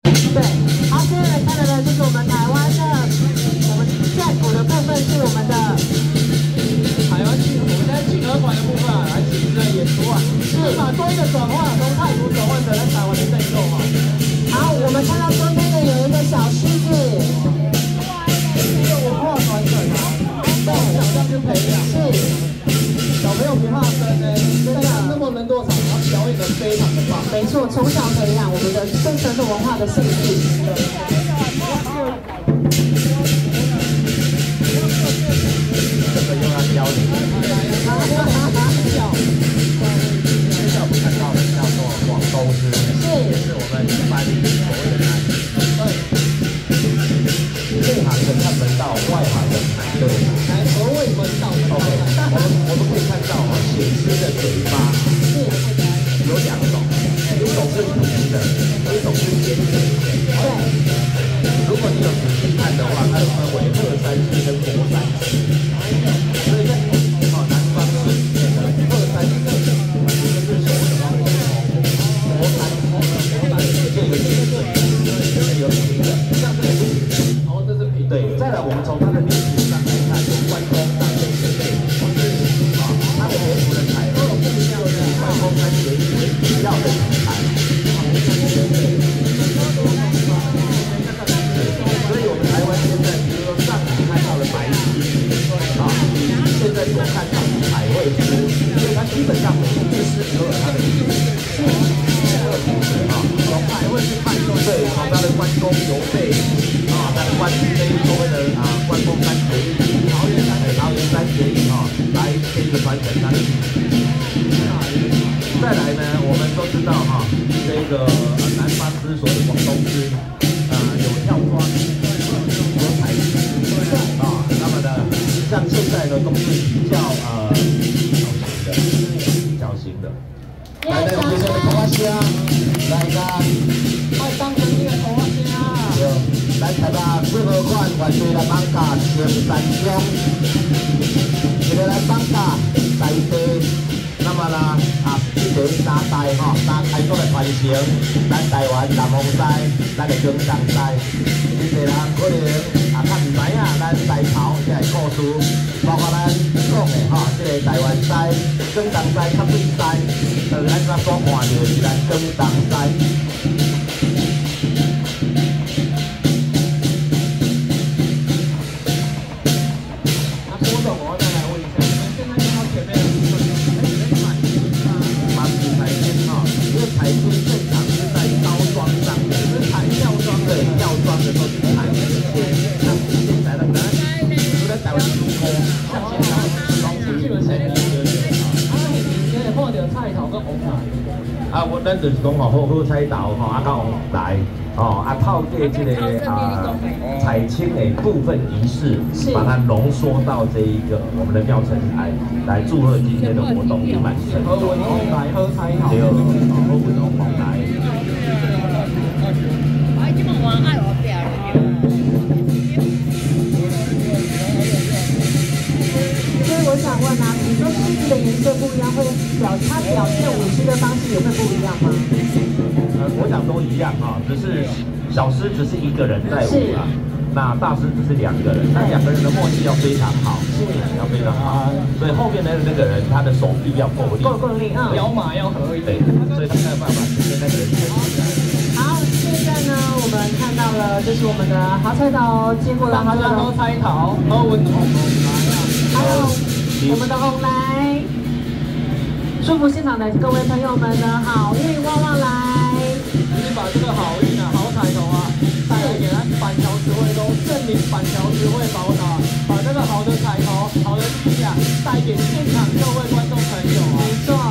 对，好，现在来看的呢，就是我们台湾的，我们战鼓的部分是我们的台湾我们现在庆和馆的部分啊，来进行的演出啊，是把多一个转换，从泰国转换成台湾的战斗嘛。 好，我们看到中间的有一个小狮子， 这个文化传承啊，对，小这样就培养， 是小朋友不怕生呢，真的那么能多场，然后表演的非常的棒。 没错，从小培养我们的对传统文化的兴趣。 这个又要教你。接下来我们看到的叫做广州狮，也是我们一般所谓的南。内行的看门道，外行的看热闹。 来，何谓门道？OK， 我们可以看到啊，写诗的嘴巴有两种，一种是平的，一种是尖的。 对。 如果你有仔细看的话，它有分为鹤山狮跟佛山狮。所以在南方狮里面呢，鹤山狮就是所谓的佛山狮，这个是对，这个有平的，像这个是平的， 哦，这是平。 对，再来我们从它的历史上来看，有关公当这个类它的蝙蝠的彩绘不一样的，关公跟协议为主要的题材。所以我们台湾现在，比如说上海看到的白狮啊，现在所看到的彩绘狮，所以它基本上每一只狮子都有它的意思。啊，从彩绘去判断，对，从它的关公邮费啊，它的关这一所谓的关公三结义、桃园三结义啊，来这个传承它的意思。再来呢，我们都知道哈，这个南方狮所谓广东狮，有跳桩，有彩狮啊，那么呢，像现在呢都是比较小型的。来，我们这边的头发虾，来个， 快当成这个头发先啊！ 来台北适合款，原地来绑架前三中，一个来绑架台地。那么啦，一个三代吼，三代都来传承咱台湾南方西，咱的中东西。真侪人可能较唔知影咱台头这个故事，包括咱讲的吼，这个台湾西、中东西、较水西，咱怎所看到是咱中东西。彩军正常是在高桩上面，是彩吊装的，吊装的时候是彩的一些，像现在的呢，都在台湾出口，像现在装出去的现在现在看到菜头跟红菜。 我咱就是讲吼，好彩头吼，甲红台哦，透过这个彩青的部分仪式，把它浓缩到这一个我们的庙城来祝贺今天的活动圆满成功。 喝文红台，喝彩头。 对，喝文红台。 所以我想问啊，比如说狮子的颜色不一样，会它表现舞狮的方式也会不一样吗？ 我想都一样哈，只是小狮只是一个人在舞啊，那大狮只是两个人，那两个人的默契要非常好，要非常好，所以后面的那个人他的手臂要够力， 够力啊， 摇马要合一点， 所以他才有办法前面那个人撑起来。 好，现在呢，我们看到了，这是我们的好彩头，接过来好彩头， 喝彩头，喝文红来啊， 还有我们的红来，祝福现场的各位朋友们呢，好运旺旺来。 就是把这个好运啊、好彩头啊，带给咱板桥慈惠宫圣灵板桥慈惠宝塔，把这个好的彩头、好的力量带给现场各位观众朋友啊。 没错。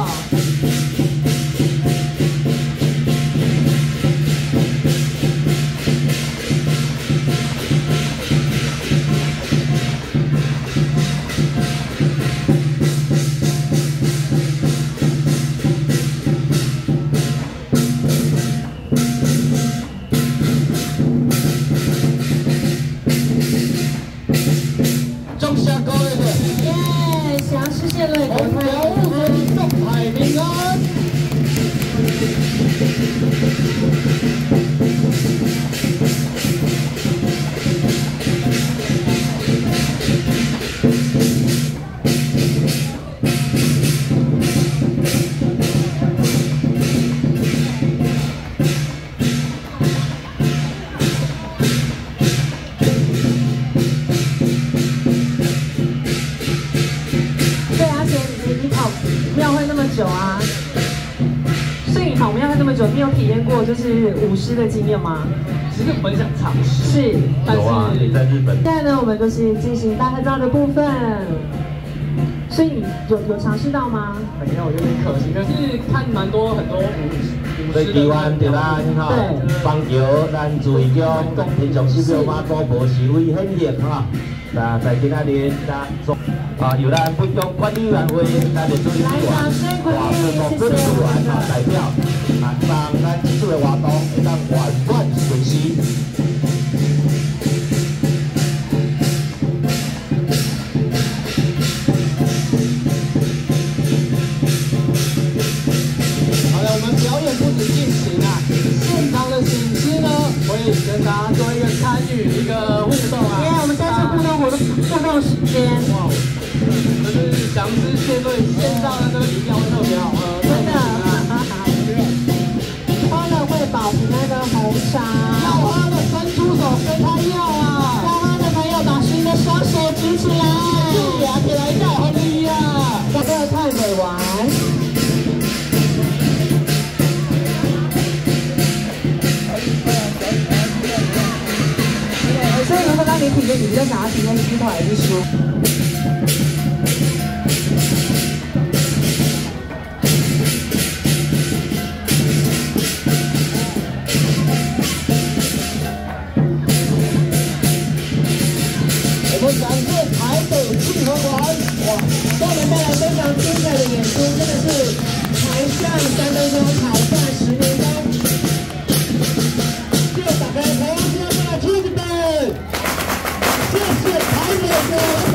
验过就是舞狮的经验吗？ 其实我很想尝试， 是， 但有啊，你是在日本。 现在呢，我们就是进行大合照的部分。所以你有尝试到吗？ 没有，有点可惜。可是看很多舞在台湾对咱哈，棒球咱注意中，平常10秒马祖无示威显现哈。那在今仔日由咱本中管理委员会咱的主席委员、华副总主席委员代表，让咱这次的活动会当圆满顺遂。 跟大家做一个参与，一个互动啊！ 因为我们现在是互动时间。 哇，就是详汁鲜味，现在的这个饮料会特别好喝， 真的。欢乐会保平安的红茶， 要喝的伸出手跟他要啊！ 要喝的朋友把你的双手举起来， 举起来再喝你呀！ 这个太美完。所以如果当你体验，你比较想要体验鸡腿还是酥？ 我们感谢台北庆和团， 哇，给我们带来非常精彩的演出，真的是台上3分钟，台下10年功。 就打开台湾之声的 Tuesday，谢谢台北的。